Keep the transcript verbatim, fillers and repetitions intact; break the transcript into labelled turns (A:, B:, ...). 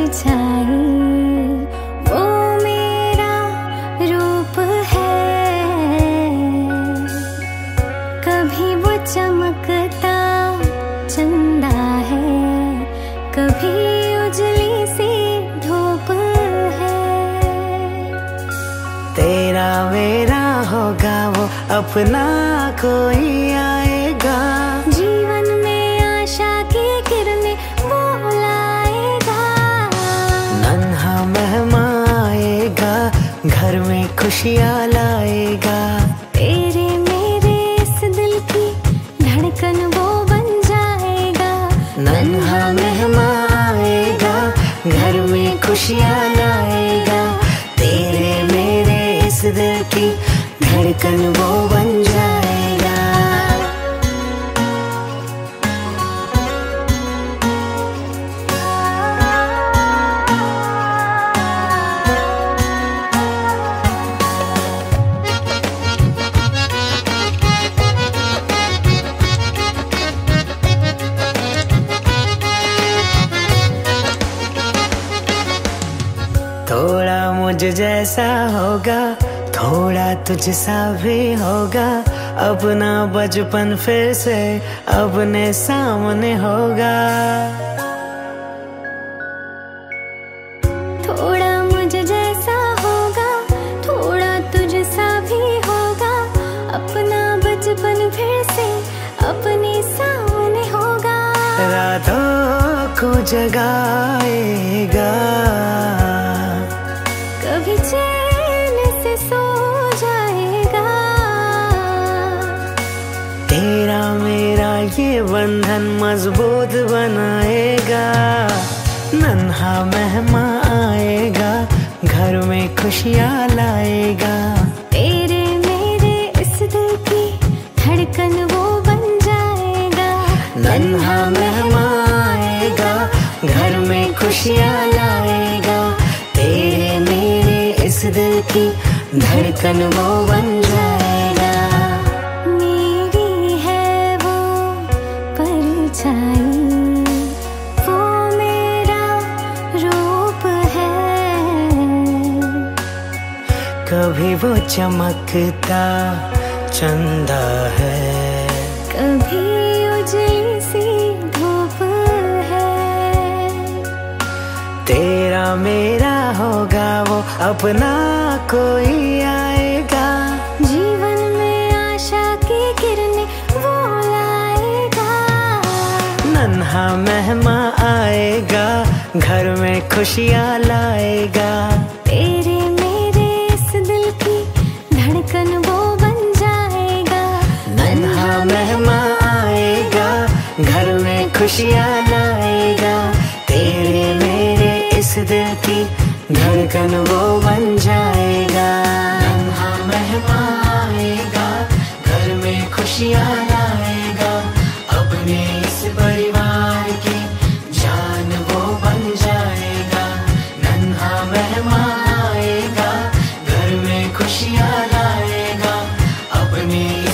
A: परछाई वो मेरा रूप है। कभी वो चमकता चंदा है, कभी उजली सी धूप है।
B: तेरा मेरा होगा वो अपना कोई आएगा,
A: जीवन में आशा की किरणें वो लाएगा।
B: नन्हा मेहमान आएगा, घर में खुशियाँ लाएगा।
A: तेरे मेरे इस दिल की धड़कन वो बन जाएगा।
B: नन्हा मेहमान आएगा, घर में खुशियाँ लाएगा। तेरे मेरे इस दिल की धड़कन वो बन जाएगा। थोड़ा मुझ जैसा होगा, थोड़ा तुझसा भी होगा। अपना बचपन फिर से अपने सामने होगा।
A: थोड़ा मुझ जैसा होगा, थोड़ा तुझसा भी होगा। अपना बचपन फिर से अपने सामने होगा।
B: रातों को जगाएगा,
A: कभी चैन से सो जाएगा।
B: तेरा मेरा ये बंधन मजबूत बनाएगा। नन्हा मेहमान आएगा, घर में खुशियाँ लाएगा।
A: तेरे मेरे इस दिल की धड़कन वो बन जाएगा।
B: नन्हा मेहमान आएगा, घर में खुशियाँ लाएगा। तेरे मेरे इस दिल की धड़कन वो बन जाएगा।
A: मेरी है वो परछाई वो मेरा रूप है।
B: कभी वो चमकता चंदा है,
A: कभी उजली सी धूप है।
B: तेरा मेरा होगा वो अपना कोई आएगा,
A: जीवन में आशा की किरणें वो लाएगा।
B: नन्हा मेहमान आएगा, घर में खुशियाँ लाएगा।
A: तेरे मेरे इस दिल की धड़कन वो बन जाएगा।
B: नन्हा मेहमान आएगा, घर में खुशियाँ लाएगा। तेरे मेरे इस दिल की धड़कन वो बन जाएगा। नन्हा मेहमान आएगा, घर में खुशियाँ लाएगा। अपने इस परिवार की जान वो बन जाएगा। नन्हा मेहमान आएगा, घर में खुशियाँ लाएगा। अपने